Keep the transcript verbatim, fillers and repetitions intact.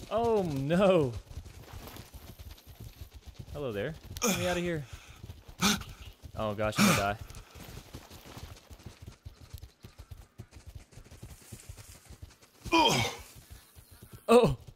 Oh no. Hello there. Get me out of here. Oh gosh, I'm gonna die. Oh.